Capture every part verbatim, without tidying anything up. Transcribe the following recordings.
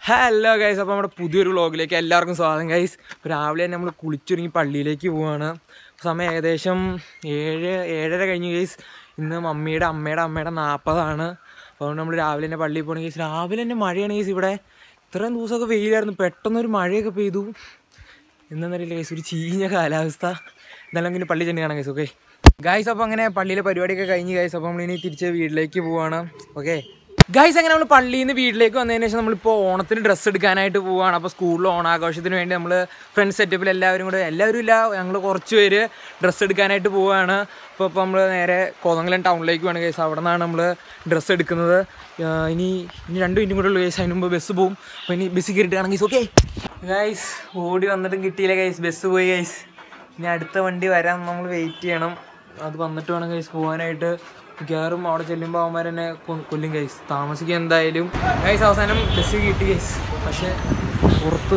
Hello guys, അപ്പോൾ നമ്മുടെ പുതിയൊരു വ്ളോഗിലേക്ക് എല്ലാവർക്കും സ്വാഗതം ഗൈസ്. രാവിലെ തന്നെ നമ്മൾ കുളിച്ചൊരുങ്ങി പള്ളിയിലേക്ക് പോവുകയാണ്. സമയം ഏകദേശം ഏഴ് ഏഴര കഴിഞ്ഞ് ഗൈസ്. ഇന്ന് മമ്മിയുടെ അമ്മയുടെ അമ്മയുടെ നാൽപ്പതാണ്. അതുകൊണ്ട് നമ്മൾ രാവിലെ തന്നെ പള്ളിയിൽ പോകണം ഗൈസ്. രാവിലെ തന്നെ മഴയാണ് ഗൈസ്. ഇവിടെ ഇത്രയും ദിവസമൊക്കെ വെയിലായിരുന്നു, പെട്ടെന്നൊരു മഴയൊക്കെ പെയ്തു. എന്താണെന്നറിയില്ല ഗൈസ്, ഒരു ചീഞ്ഞ കാലാവസ്ഥ. ഇതെല്ലാം പിന്നെ പള്ളി ചെന്ന് കാണാം ഗൈസ്. ഓക്കെ ഗൈസ്, അപ്പോൾ അങ്ങനെ പള്ളിയിലെ പരിപാടിയൊക്കെ കഴിഞ്ഞ് ഗൈസ്. അപ്പോൾ നമ്മളിനി തിരിച്ച് വീട്ടിലേക്ക് പോവുകയാണ്. ഓക്കെ ഗൈസ്, അങ്ങനെ നമ്മൾ പള്ളിയിൽ നിന്ന് വീട്ടിലേക്ക് വന്നതിന് ശേഷം നമ്മളിപ്പോൾ ഓണത്തിന് ഡ്രസ്സ് എടുക്കാനായിട്ട് പോവുകയാണ്. അപ്പോൾ സ്കൂളിൽ ഓണാഘോഷത്തിന് വേണ്ടി നമ്മൾ ഫ്രണ്ട്സ് സെറ്റപ്പിൽ എല്ലാവരും കൂടെ, എല്ലാവരും ഇല്ല, ഞങ്ങൾ കുറച്ച് പേര് ഡ്രസ്സ് എടുക്കാനായിട്ട് പോവുകയാണ്. അപ്പോൾ ഇപ്പോൾ നമ്മൾ നേരെ കോതമംഗലം ടൗണിലേക്ക് പോകണം ഗൈസ്. അവിടെ നിന്നാണ് നമ്മൾ ഡ്രസ്സ് എടുക്കുന്നത്. ഇനി ഇനി രണ്ട് മിനിറ്റും കൂടെ ഉള്ളൂ ഗൈസ്, അതിന് മുമ്പ് ബസ് പോവും. അപ്പോൾ ഇനി ബസ് കയറിയിട്ട് കാണാം ഗൈസ്. ഓക്കെ ഗൈസ്, ഓടി വന്നിട്ടും കിട്ടിയില്ല ഗൈസ്, ബസ് പോയി ഗൈസ്. ഇനി അടുത്ത വണ്ടി വരാൻ നമ്മൾ വെയിറ്റ് ചെയ്യണം. അത് വന്നിട്ട് വേണം ഗൈസ് പോകാനായിട്ട്. കയറും അവിടെ ചെല്ലുമ്പോൾ അവന്മാർ തന്നെ കൊല്ലും ഗൈസ്. താമസിക്കുക എന്തായാലും ഗൈസ്. അവസാനം ബസ് കിട്ടി ഗൈസ്. പക്ഷേ പുറത്ത്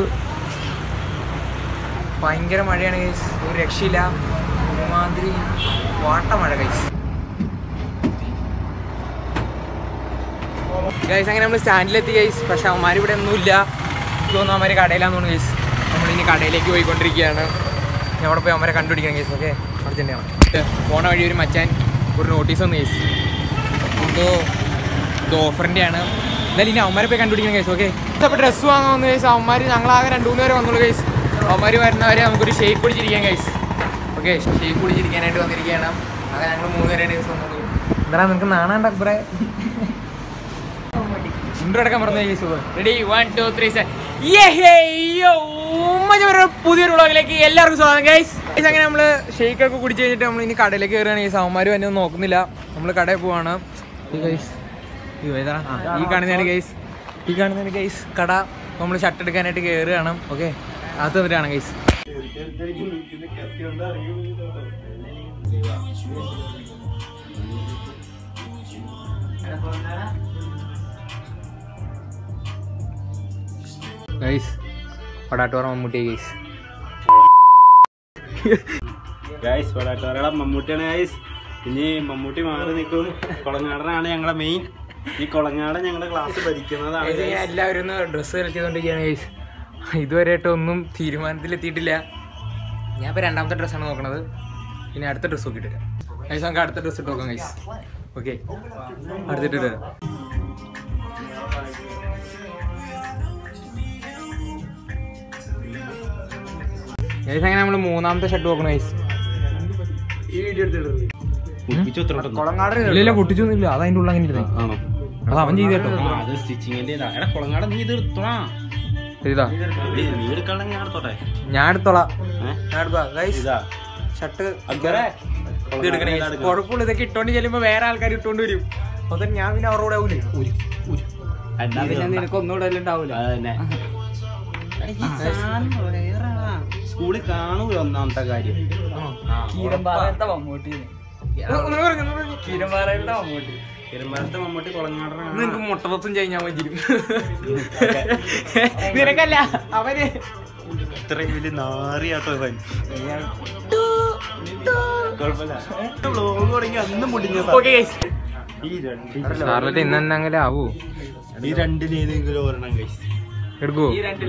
ഭയങ്കര മഴയാണ് ഗൈസ്, ഒരു രക്ഷയില്ല. ഒരുമാതിരി വാട്ട മഴ ഗൈസ്. ഗൈസ് അങ്ങനെ നമ്മൾ സ്റ്റാൻഡിലെത്തി ഗൈസ്. പക്ഷെ അവന്മാർ ഇവിടെ ഒന്നുമില്ല. എനിക്ക് തോന്നുന്നു അവന്മാർ കടയിലാന്ന് തോന്നുന്നു ഗൈസ്. നമ്മളിനി കടയിലേക്ക് പോയിക്കൊണ്ടിരിക്കുകയാണ്. ഞാൻ അവിടെ പോയി അവന്മാരെ കണ്ടുപിടിക്കണം ഗൈസ്. ഓക്കെ അവിടെ തന്നെയാണ് പോണ വഴി ഒരു മച്ചാൻ ഒരു നോട്ടീസ് വന്നു ഗൈസ്. നമുക്ക് ഇത് ഓഫറിൻ്റെയാണ്. എന്നാലും ഇനി അവന്മാരെ പോയി കണ്ടുപിടിക്കണം ഗൈസ്. ഓക്കെ അപ്പോൾ ഡ്രസ്സ് വാങ്ങാൻ വന്നു ഗൈസ്. അവന്മാർ ഞങ്ങളാകെ രണ്ട് മൂന്ന് പേരെ വന്നുള്ളൂ ഗൈസ്. അവന്മാർ വരുന്നവരെ നമുക്കൊരു ഷേക്ക് കുടിച്ചിരിക്കാം ഗൈസ്. ഓക്കെ ഷേക്ക് കുടിച്ചിരിക്കാനായിട്ട് വന്നിരിക്കുകയാണ്. അങ്ങനെ ഞങ്ങൾ മൂന്ന് പേരെ ഗൈസ് വന്നുള്ളൂ. എന്താ നിങ്ങൾക്ക് നാണാണ്ട അപ്പറേ ഇൻട്രോ അടക്കം പറഞ്ഞു guys. Ready one two three seven. പുതിയൊരു വ്ളോഗിലേക്ക് എല്ലാവർക്കും സ്വാഗതം ഗൈസ്. അങ്ങനെ നമ്മൾ ഷേക്കൊക്കെ കുടിച്ച് കഴിഞ്ഞിട്ട് നമ്മൾ ഇനി കടയിലേക്ക് കയറുകയാണ് ഗൈസ്. അവന്മാരും എന്നെ ഒന്നും നോക്കുന്നില്ല. നമ്മൾ കടയിൽ പോവാണ് ഗൈസ്. ഈ കാണുന്നതാണ് ഗൈസ്, ഈ കാണുന്നതാണ് ഗൈസ് കട. നമ്മൾ ഷർട്ട് എടുക്കാനായിട്ട് കയറുകയാണ്. ഓക്കെ അത് വന്നിട്ടാണ് ഗൈസ്. ഗൈസ് പടാട്ടോറ മമ്മൂട്ടി ഗൈസ്. ഗൈസ് പടാട്ടോറയുടെ മമ്മൂട്ടിയാണ് ഗൈസ്. ഇനി മമ്മൂട്ടി മാറി നിൽക്കും. കൊളങ്ങാടനാണ് ഞങ്ങളുടെ മെയിൻ. ഈ കൊളങ്ങാടൻ ഞങ്ങളുടെ ക്ലാസ് ഭരിക്കുന്നതാണ്. എല്ലാവരും ഒന്ന് ഡ്രസ്സ് സെലക്ട് ചെയ്തുകൊണ്ടിരിക്കുകയാണ് ഗൈസ്. ഇതുവരെയായിട്ട് ഒന്നും തീരുമാനത്തിലെത്തിയിട്ടില്ല. ഞാൻ ഇപ്പോൾ രണ്ടാമത്തെ ഡ്രസ്സാണ് നോക്കണത്. ഇനി അടുത്ത ഡ്രസ്സ് നോക്കിയിട്ട് വരാം ഗൈസ്. നമുക്ക് അടുത്ത ഡ്രസ്സ് ഇട്ട് നോക്കാം ഗൈസ്. ഓക്കെ അടുത്തിട്ട് വരാം. ഗൈസ് അങ്ങനെ നമ്മൾ മൂന്നാമത്തെ ഷർട്ട് നോക്കണം ഗൈസ്. ഇല്ല പൊട്ടിച്ചൊന്നുമില്ല, അത് അതിൻ്റെ ഉള്ളിൽ അങ്ങനെ ഇരുന്നേ. അത് അവൻ ചെയ്ത് കേട്ടോ. ഞാൻ എടുത്തോളാം. ഞാൻ എടുത്തോളാം ഗൈസ്. ഷർട്ട് കുഴപ്പമില്ല. ഇതൊക്കെ ഇട്ടോണ്ട് ചെല്ലുമ്പോ വേറെ ആൾക്കാർ ഇട്ടോണ്ട് വരും. അപ്പൊ ഞാൻ പിന്നെ അവരോട് ആവൂലേ. നിനക്ക് ഒന്നുകൂടെ ഉണ്ടാവൂല. സ്കൂളിൽ കാണൂല ഒന്നാമത്തെ കാര്യം. കിരമ്പാലത്തെ മമ്മൂട്ടി കൊളങ്ങാടനാണ്. നിനക്ക് മുട്ടത്വം കഴിഞ്ഞാൽ മതി. നിനക്കല്ല അവന് ഇത്രയും വലിയ നാറിയാട്ടോ ഇവൻ. അന്ന് മുടിഞ്ഞ ഇന്നെങ്കിലും ആവൂ. ഈ രണ്ടില് ഏതെങ്കിലും ഒരെണ്ണം കഴിച്ചു എടുക്കോ?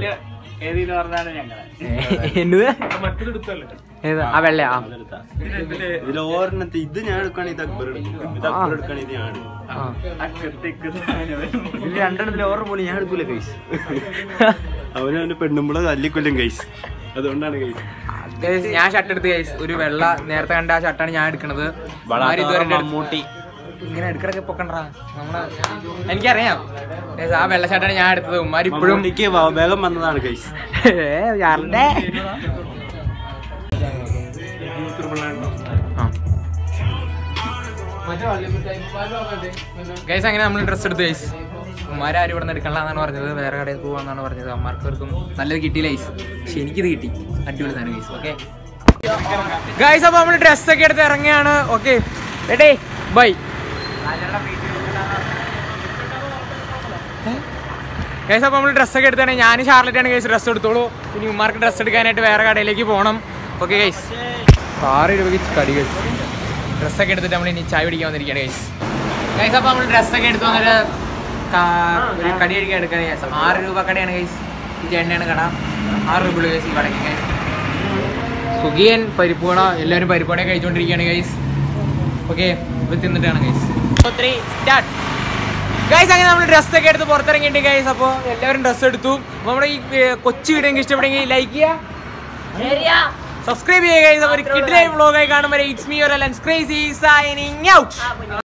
ആ വെള്ള ഇതിൽ ഓരെണ്ണത്തെ ഇത് ഞാൻ എടുക്കുകയാണെങ്കിൽ ഇത് അക്ബർ എടുക്കും. ഇത് അക്ബർ എടുക്കുകയാണെങ്കിൽ ഇത് ഞാൻ എടുക്കും. ഇതിൽ രണ്ടെണ്ണത്തിൽ ഓർഡർ പോലും ഞാൻ എടുക്കൂല ഗൈസ്. അവന് അവന്റെ പെണ്ണുമ്പളെ തല്ലിക്കൊല്ലും ഗൈസ്. അതുകൊണ്ടാണ് ഗൈസ്. ഞാൻ ഷർട്ട് എടുത്ത് ഗൈസ്. ഒരു വെള്ള നേരത്തെ കണ്ട ആ ഷർട്ടാണ് ഞാൻ എടുക്കണത്. മമ്മൂട്ടി ഇങ്ങനെ എടുക്കണൊക്കെ പൊക്കണ്ടാ നമ്മളെ. എനിക്കറിയാം ആ വെള്ള ഷർട്ടാണ് ഞാൻ എടുത്തത്. ഉമ്മാര് ഇപ്പോഴും വേഗം വന്നതാണ് ഗൈസ്. ഗൈസ് അങ്ങനെ നമ്മൾ ഡ്രസ്സ് എടുത്ത് ഗൈസ്. ഉമ്മാരും ആരും ഇവിടെ നിന്ന് എടുക്കണമെന്നാണ് പറഞ്ഞത്. വേറെ കടയിൽ പോവാന്നാണ് പറഞ്ഞത്. അമ്മമാർക്കും നല്ലത് കിട്ടിയില്ല ഗൈസ്. പക്ഷെ എനിക്കിത് കിട്ടി. അടിപൊളി തന്നെ ഗൈസ്. ഓക്കെ ഗൈസ്, അപ്പോൾ നമ്മൾ ഡ്രസ്സൊക്കെ എടുത്ത് ഇറങ്ങിയാണ്. Okay ready bye guys. അപ്പോൾ നമ്മൾ ഡ്രസ്സൊക്കെ എടുത്താണ്. ഞാൻ ഷാർലറ്റാണ് ഗൈസ് ഡ്രസ്സ് എടുത്തോളൂ. ഇനി ഉമ്മാർക്ക് ഡ്രസ്സ് എടുക്കാനായിട്ട് വേറെ കടയിലേക്ക് പോകണം. Okay guys. ആറ് രൂപയ്ക്ക് കടി ഗൈസ്. ഡ്രസ്സൊക്കെ എടുത്തിട്ട് നമ്മൾ ഇനി ചായ പിടിക്കാൻ വന്നിരിക്കുകയാണ് ഗൈസ്. ഗൈസ് അപ്പോൾ നമ്മൾ ഡ്രസ്സൊക്കെ എടുത്ത് വന്നിട്ട് ഒരു കടി കഴിക്കാൻ എടുക്കാൻ ഗൈസ്. ആറ് രൂപ കടയാണ് ഗൈസ്. ഈ ചേട്ടനാണ് കട. ആറ് രൂപ ഗൈസ് ഈ കടയ്ക്ക് ഗൈസ്. സുഖിയൻ പരിപ്പുവട എല്ലാവരും പരിപ്പുവട കഴിച്ചുകൊണ്ടിരിക്കുകയാണ് ഗൈസ്. ഓക്കെ ഇപ്പം തിന്നിട്ടാണ് ഗൈസ്. Three start guys. അങ്ങനെ നമ്മൾ ഡ്രസ്സൊക്കെ എടുത്ത് പുറത്തിറങ്ങിയിട്ട് ഗൈസ്. അപ്പോൾ എല്ലാവരും ഡ്രസ്സ് എടുത്തു. അപ്പോൾ നമ്മുടെ ഈ കൊച്ചു വീഡിയോ എനിക്ക് ഇഷ്ടപ്പെടുമെങ്കിൽ ലൈക്ക് ചെയ്യുക, സബ്സ്ക്രൈബ് ചെയ്യുക ഗൈസ്. അപ്പോൾ ഒരു കിഡ്ലൈവ് വ്ളോഗായി കാണുമ്പോൾ it's me your lens crazy signing out.